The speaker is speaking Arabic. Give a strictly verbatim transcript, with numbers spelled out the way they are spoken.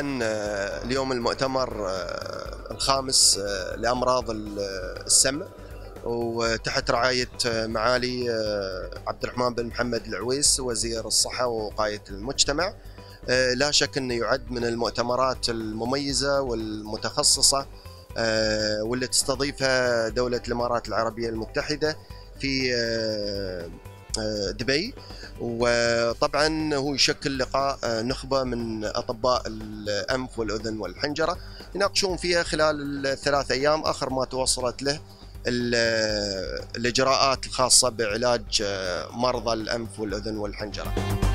طبعا اليوم المؤتمر الخامس لأمراض السمع، وتحت رعاية معالي عبد الرحمن بن محمد العويس وزير الصحة ووقاية المجتمع. لا شك أنه يعد من المؤتمرات المميزة والمتخصصة واللي تستضيفها دولة الإمارات العربية المتحدة في دبي. وطبعا هو يشكل لقاء نخبة من أطباء الأنف والأذن والحنجرة يناقشون فيها خلال الثلاث أيام آخر ما توصلت له الإجراءات الخاصة بعلاج مرضى الأنف والأذن والحنجرة.